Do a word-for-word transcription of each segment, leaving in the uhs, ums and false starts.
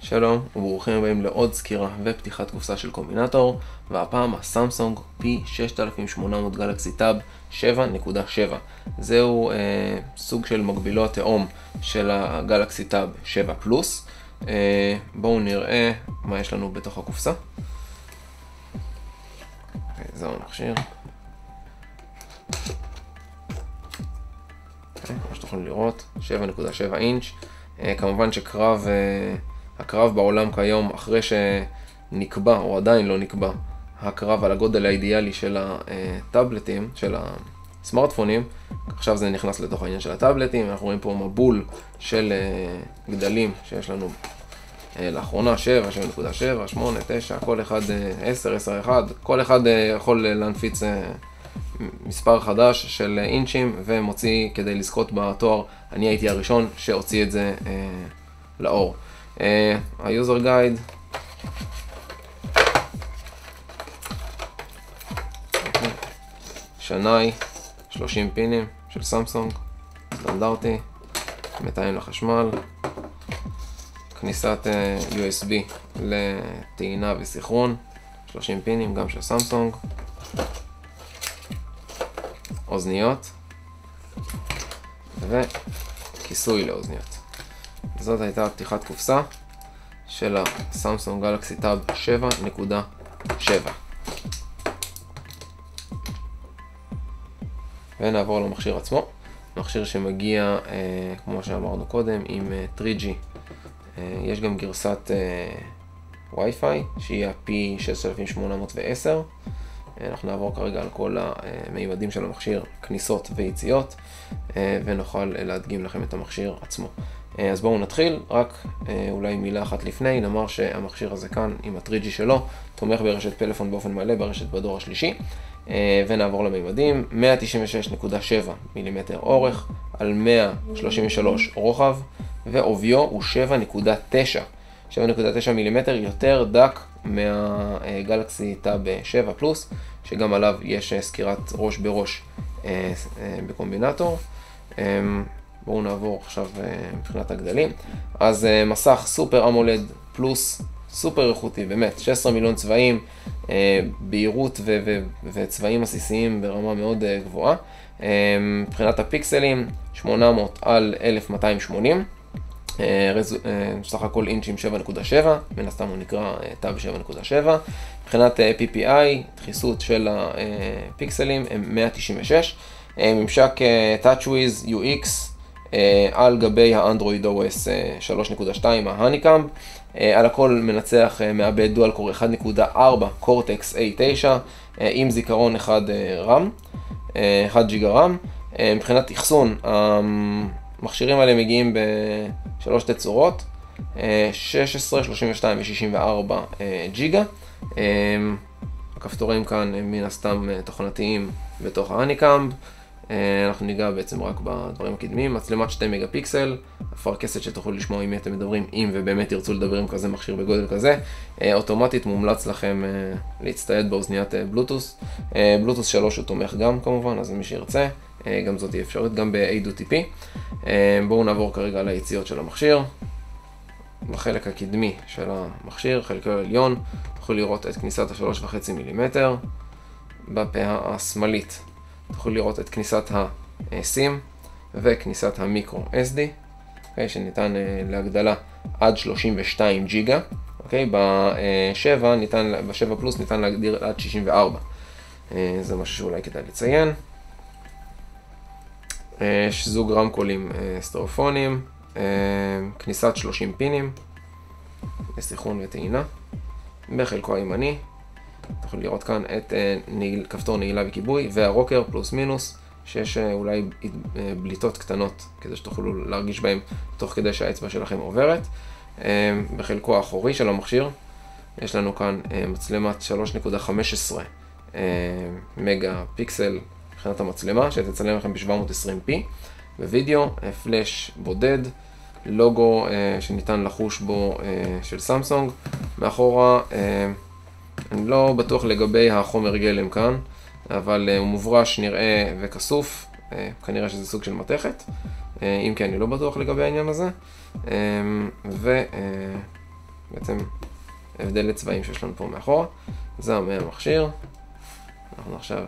שלום וברוכים הבאים לעוד סקירה ופתיחת קופסה של קומבינטור, והפעם הסמסונג פי שש אלף שמונה מאות גלקסי טאב שבע נקודה שבע. זהו אה, סוג של מקבילו התאום של הגלקסי טאב שבע פלוס. אה, בואו נראה מה יש לנו בתוך הקופסה. זהו המכשיר. כמו שתוכלו לראות, שבע נקודה שבע אינץ'. אה, כמובן שקרב... אה, הקרב בעולם כיום, אחרי שנקבע, או עדיין לא נקבע, הקרב על הגודל האידיאלי של הטאבלטים, של הסמארטפונים, עכשיו זה נכנס לתוך העניין של הטאבלטים. אנחנו רואים פה מבול של גדלים שיש לנו לאחרונה, שבע, שבע נקודה שבע, שמונה, תשע, כל אחד עשר, עשר, אחד, כל אחד יכול להנפיץ מספר חדש של אינצ'ים ומוציא כדי לזכות בתואר. אני הייתי הראשון שהוציא את זה לאור. היוזר גייד, שנאי, שלושים פינים של סמסונג, סטנדרטי, מתאם לחשמל, כניסת יו אס בי לטעינה וסינכרון, שלושים פינים גם של סמסונג, אוזניות וכיסוי לאוזניות. זאת הייתה פתיחת קופסה של הסמסונג גלקסי טאב שבע נקודה שבע. ונעבור למכשיר עצמו. מכשיר שמגיע, אה, כמו שאמרנו קודם, עם אה, שלוש ג'י. אה, יש גם גרסת אה, Wi-Fi, שהיא ה-פי שש אלף שמונה מאות ועשר. אה, אנחנו נעבור כרגע על כל המימדים של המכשיר, כניסות ויציאות, אה, ונוכל להדגים לכם את המכשיר עצמו. אז בואו נתחיל, רק אולי מילה אחת לפני, נאמר שהמכשיר הזה כאן עם ה-שלוש ג'י שלו, תומך ברשת פלאפון באופן מלא ברשת בדור השלישי, ונעבור למימדים. מאה תשעים ושש נקודה שבע מילימטר אורך על מאה שלושים ושלוש רוחב, ועוביו הוא שבע נקודה תשע, שבע נקודה תשע מילימטר, יותר דק מהגלקסי טאב שבע פלוס, שגם עליו יש סקירת ראש בראש בקומבינטור. בואו נעבור עכשיו מבחינת הגדלים. אז מסך סופר אמולד פלוס, סופר איכותי, באמת, שש עשרה מיליון צבעים, בהירות וצבעים עסיסיים ברמה מאוד גבוהה. מבחינת הפיקסלים, שמונה מאות על אלף מאתיים שמונים, סך הכל אינצ'ים שבע נקודה שבע, מן הסתם הוא נקרא טאב שבע נקודה שבע. מבחינת פי פי איי, דחיסות של הפיקסלים הם מאה תשעים ושש, ממשק TouchWiz יו אקס, על גבי האנדרואיד או אס שלוש נקודה שתיים, ההניקאמפ, על הכל מנצח מעבד דואל קור אחת נקודה ארבע קורטקס איי תשע עם זיכרון אחד רם, אחד ג'יגה רם. מבחינת אחסון, המכשירים האלה מגיעים בשלוש תצורות, שש עשרה, שלושים ושתיים ו-שישים וארבע ג'יגה. הכפתורים כאן מן הסתם תוכנתיים בתוך ההניקאמפ. אנחנו ניגע בעצם רק בדברים הקדמיים. מצלמת שני מגה פיקסל, אפרכסת שתוכלו לשמוע עם מי אתם מדברים, אם ובאמת תרצו לדבר עם כזה מכשיר בגודל כזה. אוטומטית מומלץ לכם להצטייד באוזניית בלוטוס. בלוטוס שלוש הוא תומך גם כמובן, אז מי שירצה, גם זאת תהיה אפשרית, גם ב-איי דו טי פי. בואו נעבור כרגע ליציאות של המכשיר. בחלק הקדמי של המכשיר, חלקו העליון, תוכלו לראות את כניסת ה-שלוש נקודה חמש מילימטר. בפה השמאלית תוכלו לראות את כניסת ה-סים וכניסת המיקרו אס די, okay, שניתן uh, להגדלה עד שלושים ושתיים ג'יגה. Okay, ב-שבע ניתן, ב-שבע פלוס ניתן להגדיר עד שישים וארבע. Uh, זה משהו שאולי כדאי לציין. Uh, יש זוג רמקולים uh, סטריאופונים, uh, כניסת שלושים פינים לסינכרון וטעינה. בחלקו הימני תוכלו לראות כאן את נעיל, כפתור נעילה וכיבוי, והרוקר פלוס מינוס, שיש אולי בליטות קטנות כדי שתוכלו להרגיש בהם תוך כדי שהאצבע שלכם עוברת. בחלקו האחורי של המכשיר יש לנו כאן מצלמת שלוש נקודה חמש עשרה מגה פיקסל מבחינת המצלמה, שתצלם לכם ב-שבע מאות עשרים פי בווידאו, פלאש בודד, לוגו שניתן לחוש בו של סמסונג. מאחורה אני לא בטוח לגבי החומר גלם כאן, אבל הוא מוברש, נראה וכסוף, כנראה שזה סוג של מתכת, אם כן אני לא בטוח לגבי העניין הזה. בעצם הבדל לצבעים שיש לנו פה מאחורה. זה מהמכשיר. אנחנו עכשיו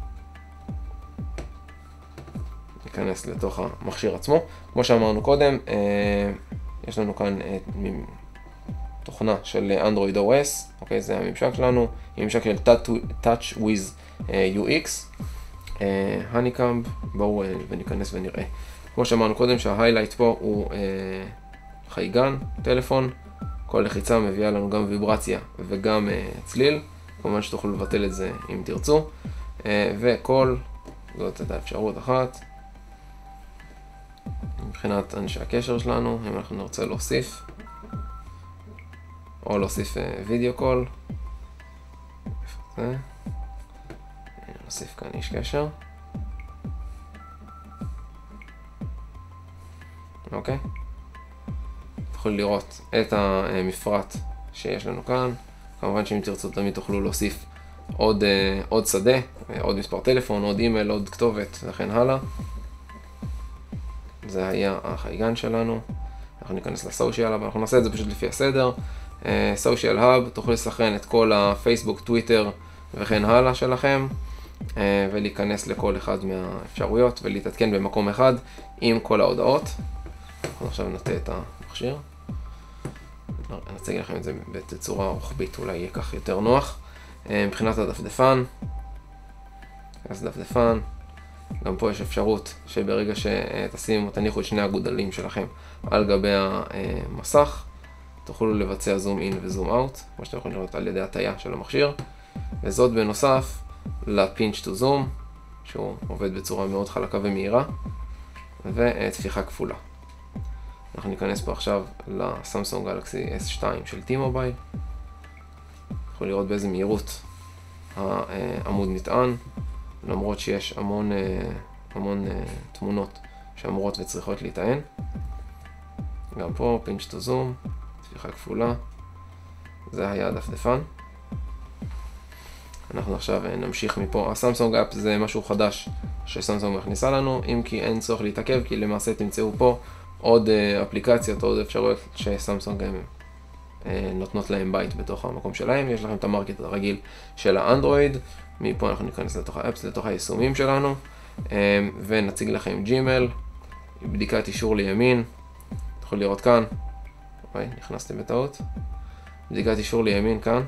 ניכנס לתוך המכשיר עצמו. כמו שאמרנו קודם, יש לנו כאן תוכנה של אנדרואיד או אס, אוקיי, זה הממשק שלנו, ממשק של Touch with יו אקס, Honeycomb. בואו וניכנס ונראה. כמו שאמרנו קודם, שההיילייט פה הוא חייגן, טלפון. כל לחיצה מביאה לנו גם ויברציה וגם צליל. כמובן שתוכלו לבטל את זה אם תרצו. וכל, זאת הייתה אפשרות אחת. מבחינת אנשי הקשר שלנו, אם אנחנו נרצה להוסיף, או להוסיף וידאו קול. נוסיף כאן איש קשר. אוקיי. תוכלו לראות את המפרט שיש לנו כאן. כמובן שאם תרצו תמיד תוכלו להוסיף עוד, עוד שדה, עוד מספר טלפון, עוד אימייל, עוד כתובת וכן הלאה. זה היה החייגן שלנו. אנחנו ניכנס לסושיאל, אבל אנחנו נעשה את זה פשוט לפי הסדר. סושיאל האב, תוכלו לסכן את כל הפייסבוק, טוויטר וכן הלאה שלכם, ולהיכנס לכל אחד מהאפשרויות ולהתעדכן במקום אחד עם כל ההודעות. אנחנו עכשיו נטה את המכשיר. נציג לכם את זה בתצורה רוחבית, אולי יהיה כך יותר נוח. מבחינת הדפדפן, אז דפדפן, גם פה יש אפשרות שברגע שתשימו, תניחו את שני הגודלים שלכם על גבי המסך, תוכלו לבצע זום אין וזום אאוט, כמו שאתם יכולים לראות על ידי הטיה של המכשיר, וזאת בנוסף לפינץ' טו זום, שהוא עובד בצורה מאוד חלקה ומהירה, ותפיחה כפולה. אנחנו ניכנס פה עכשיו לסמסונג גלקסי אס שתיים של T-Mobile. יכולים לראות באיזה מהירות העמוד נטען, למרות שיש המון, המון תמונות שאמורות וצריכות להיטען. גם פה פינץ' טו זום, תפיחה כפולה. זה היה הדפדפן. אנחנו עכשיו נמשיך מפה. הסמסונג אפ זה משהו חדש שסמסונג מכניסה לנו, אם כי אין צורך להתעכב, כי למעשה תמצאו פה עוד אפליקציות, עוד אפשרויות שסמסונג נותנות להם בית בתוך המקום שלהם. יש לכם את המרקט הרגיל של האנדרואיד. מפה אנחנו ניכנס לתוך האפס, לתוך היישומים שלנו, ונציג לכם ג'ימייל, בדיקת אישור לימין. תוכלו לראות כאן, אוי, נכנסתי בטעות, בדיקת אישור לימין כאן,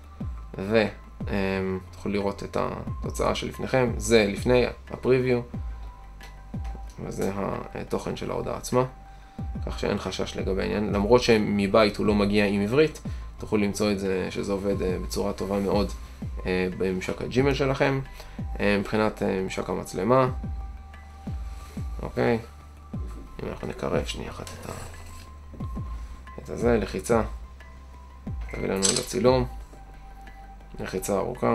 ותוכלו לראות את התוצאה שלפניכם. זה לפני הפריוויו, וזה התוכן של ההודעה עצמה, כך שאין חשש לגבי העניין. למרות שמבית הוא לא מגיע עם עברית, תוכלו למצוא את זה שזה עובד בצורה טובה מאוד בממשק הג'ימייל שלכם. מבחינת ממשק המצלמה, אוקיי, אם אנחנו נקרב שנייה אחת את, ה... את הזה, לחיצה תביא לנו לצילום, לחיצה ארוכה,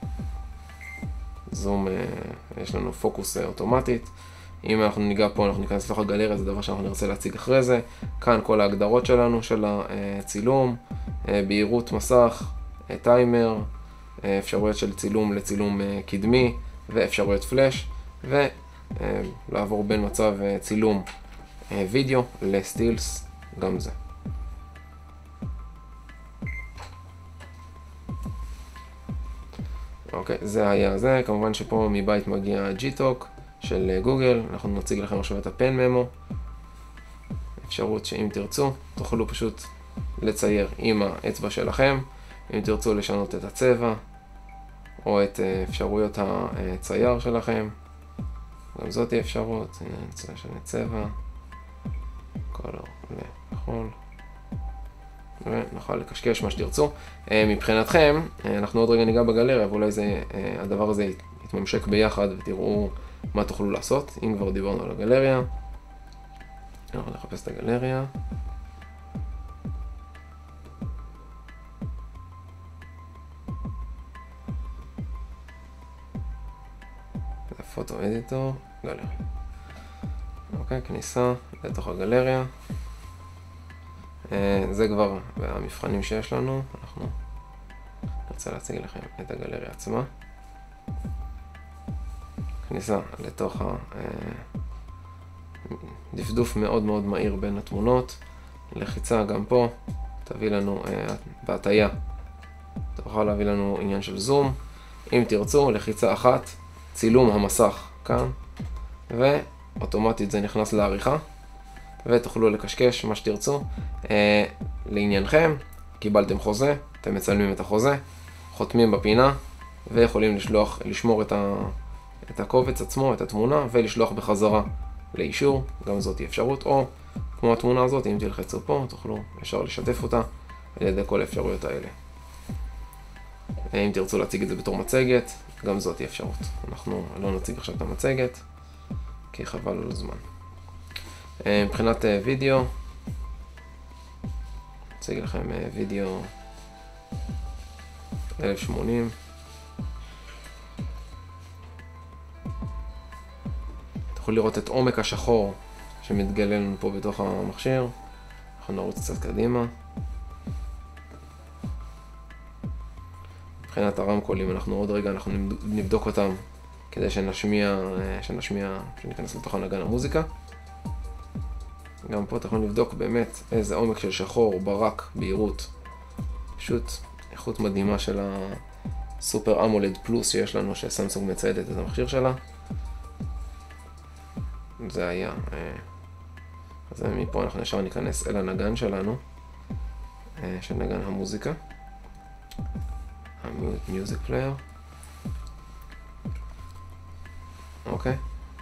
זום, יש לנו פוקוס אוטומטית. אם אנחנו ניגע פה, אנחנו ניכנס לתוך הגלריה, זה דבר שאנחנו נרצה להציג אחרי זה. כאן כל ההגדרות שלנו של הצילום, בהירות מסך, טיימר, אפשרויות של צילום לצילום קדמי, ואפשרויות פלאש, ולעבור בין מצב צילום וידאו לסטילס, גם זה. אוקיי, זה היה זה. כמובן שפה מבית מגיע ג'י-טוק של גוגל. אנחנו נציג לכם עכשיו את הפן ממו. אפשרות שאם תרצו, תוכלו פשוט לצייר עם האצבע שלכם. אם תרצו לשנות את הצבע, או את אפשרויות הצייר שלכם, גם זאת היא אפשרות. הנה, נצא לשנות צבע, קולור וכחול, ונוכל לקשקש מה שתרצו. מבחינתכם, אנחנו עוד רגע ניגע בגלריה, ואולי זה, הדבר הזה יתממשק ביחד ותראו מה תוכלו לעשות. אם כבר דיברנו על הגלריה, אנחנו נחפש את הגלריה. פוטו אדיטור, גלריה. אוקיי, כניסה לתוך הגלריה. זה כבר המבחנים שיש לנו. אנחנו נרצה להציג לכם את הגלריה עצמה. כניסה לתוך הדפדוף מאוד מאוד מהיר בין התמונות. לחיצה גם פה, תביא לנו בהטיה, תוכל להביא לנו עניין של זום. אם תרצו, לחיצה אחת, צילום המסך כאן, ואוטומטית זה נכנס לעריכה, ותוכלו לקשקש מה שתרצו. אה, לעניינכם, קיבלתם חוזה, אתם מצלמים את החוזה, חותמים בפינה, ויכולים לשלוח, לשמור את, ה, את הקובץ עצמו, את התמונה, ולשלוח בחזרה לאישור, גם זאת היא אפשרות, או כמו התמונה הזאת, אם תלחצו פה, תוכלו ישר לשתף אותה על ידי כל האפשרויות האלה. אם תרצו להציג את זה בתור מצגת, גם זאת היא אפשרות. אנחנו לא נציג עכשיו את המצגת, כי חבל על הזמן. מבחינת וידאו, נציג לכם וידאו אלף שמונים. תוכלו לראות את עומק השחור שמתגלה לנו פה בתוך המכשיר. אנחנו נרוץ קצת קדימה. מבחינת הרמקולים, אנחנו עוד רגע אנחנו נבדוק אותם כדי שנשמיע, שנשמיע, שניכנס לתוך הנגן המוזיקה. גם פה תוכלו לבדוק באמת איזה עומק של שחור, ברק, בהירות. פשוט איכות מדהימה של הסופר אמולד פלוס שיש לנו, שסמסונג מציידת את המכשיר שלה. זה היה. אז מפה אנחנו ישר ניכנס אל הנגן שלנו, של נגן המוזיקה. המיוזיק פלייר. אוקיי.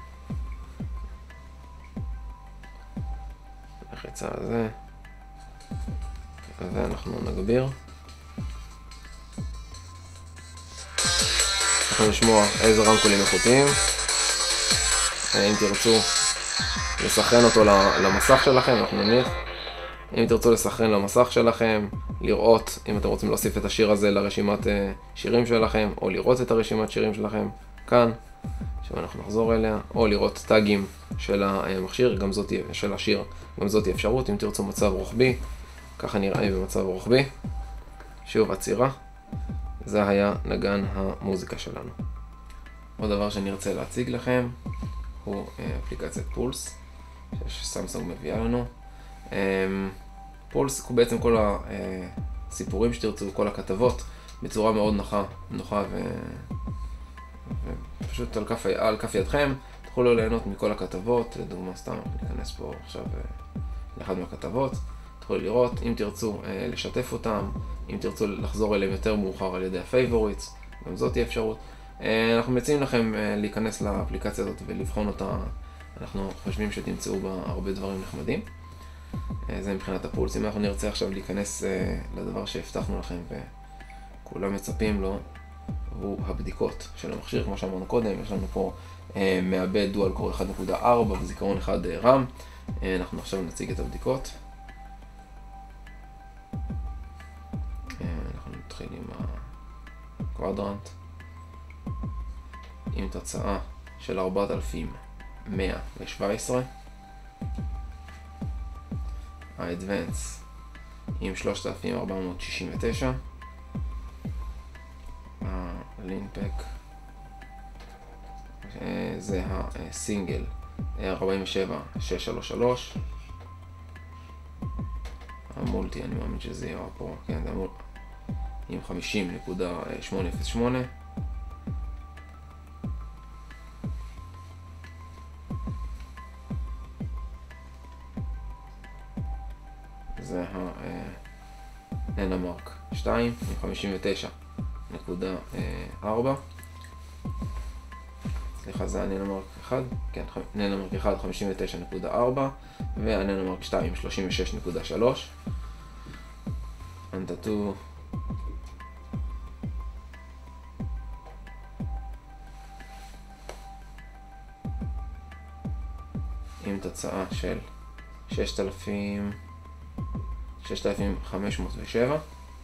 לחיצה על זה. ואנחנו נגביר. אנחנו נשמוע איזה רמקולים איכותיים. אם תרצו לסכן אותו למסך שלכם, אנחנו נניח. אם תרצו לסכן למסך שלכם, לראות אם אתם רוצים להוסיף את השיר הזה לרשימת שירים שלכם, או לראות את הרשימת שירים שלכם כאן, שאנחנו נחזור אליה, או לראות טאגים של המכשיר, גם זאת של השיר, גם זאת אפשרות. אם תרצו מצב רוחבי, ככה נראה במצב רוחבי. שוב עצירה. זה היה נגן המוזיקה שלנו. עוד דבר שאני ארצה להציג לכם הוא אפליקציית פולס, שסמסונג מביאה לנו. פולס הוא בעצם כל הסיפורים שתרצו, כל הכתבות, בצורה מאוד נוחה, נוחה ו... ופשוט על כף, על כף ידכם תוכלו ליהנות מכל הכתבות. לדוגמה, סתם ניכנס פה עכשיו לאחד מהכתבות, תוכלו לראות. אם תרצו לשתף אותם, אם תרצו לחזור אליהם יותר מאוחר על ידי הפייבוריטס, גם זאת תהיה אפשרות. אנחנו מציעים לכם להיכנס לאפליקציה הזאת ולבחון אותה. אנחנו חושבים שתמצאו בה הרבה דברים נחמדים. זה מבחינת הפולס. אם אנחנו נרצה עכשיו להיכנס לדבר שהבטחנו לכם וכולם מצפים לו, הוא הבדיקות של המכשיר. כמו שאמרנו קודם, יש לנו פה מעבד דואל קור אחת נקודה ארבע וזיכרון אחד רם. אנחנו עכשיו נציג את הבדיקות. אנחנו נתחיל עם הקוואדרנט. עם תוצאה של ארבעת אלפים מאה שבע עשרה. האדוונס עם שלושת אלפים ארבע מאות שישים ותשע. הלינפק זה הסינגל ארבעים ושבע שש שלוש שלוש. המולטי אני מאמין שזה יהיה פה, כן, זה המולטי עם חמישים נקודה שמונה אפס שמונה. זה הננמרק שתיים עם חמישים ותשע נקודה ארבע. סליחה, זה הננמרק אחד, כן, ננמרק אחד חמישים ותשע נקודה ארבע, והננמרק שתיים שלושים ושש נקודה שלוש. אנטטו עם תוצאה של ששת אלפים חמש מאות ושבע.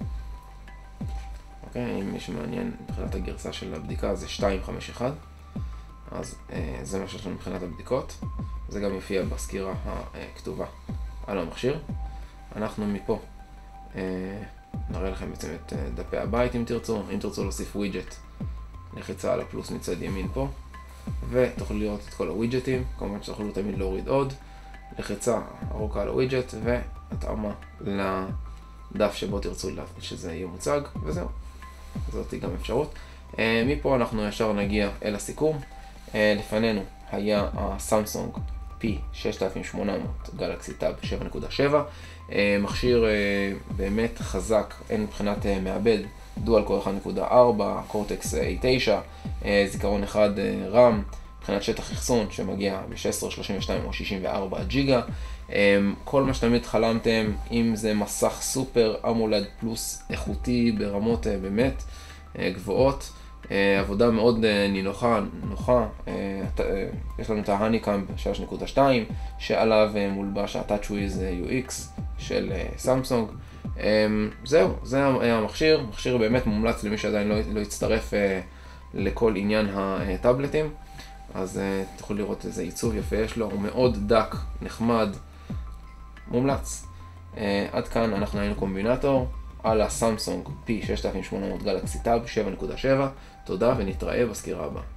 אוקיי, אם מישהו מעניין מבחינת הגרסה של הבדיקה זה שתיים חמש אחת. אז אה, זה מה שיש לנו מבחינת הבדיקות. זה גם יופיע בסקירה הכתובה על המכשיר. אנחנו מפה אה, נראה לכם בעצם את דפי הבית אם תרצו. אם תרצו להוסיף ווידג'ט, לחיצה על הפלוס מצד ימין פה, ותוכלו לראות את כל הווידג'טים. כמובן שתוכלו תמיד להוריד עוד. לחיצה ארוכה על הווידג'ט והתאמה דף שבו תרצו שזה יהיה מוצג, וזהו. זאת גם אפשרות. מפה אנחנו ישר נגיע אל הסיכום. לפנינו היה הסמסונג פי שש אלף שמונה מאות גלקסי טאב שבע נקודה שבע, מכשיר באמת חזק, הן מבחינת מעבד, דואל קור אחד נקודה ארבע, קורטקס איי תשע, זיכרון אחד רם, מבחינת שטח אחסון שמגיע ב-שש עשרה, שלושים ושתיים או שישים וארבע ג'יגה. כל מה שתמיד חלמתם, אם זה מסך סופר אמולד פלוס איכותי ברמות באמת גבוהות, עבודה מאוד נינוחה, נוחה. יש לנו את ההניקאמפ שלוש נקודה שתיים שעליו מולבש ה-TouchWiz יו אקס של סמסונג. זהו, זה היה המכשיר, מכשיר באמת מומלץ למי שעדיין לא, לא יצטרף לכל עניין הטאבלטים. אז תוכלו לראות איזה עיצוב יפה יש לו, הוא מאוד דק, נחמד, מומלץ. עד כאן אנחנו היינו קומבינטור על הסמסונג פי שש אלף שמונה מאות גלקסי טאב שבע נקודה שבע. תודה ונתראה בסקירה הבאה.